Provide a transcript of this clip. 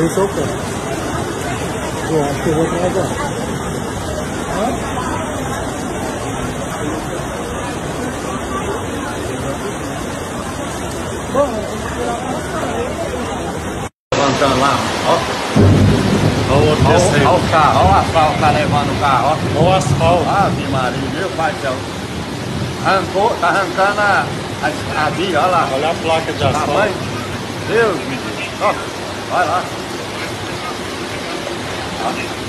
esse é o ponto. Eu acho que eu vou atrasar. Levantando lá, ó. Olha o carro, olha o asfalto, tá levando o carro, ó. Olha o asfalto. Ave Maria, meu pai do céu. Arrancou, tá arrancando a via, olha lá. Olha a placa de asfalto. Tamanho. Deus me diz. Ó, vai lá. Ó.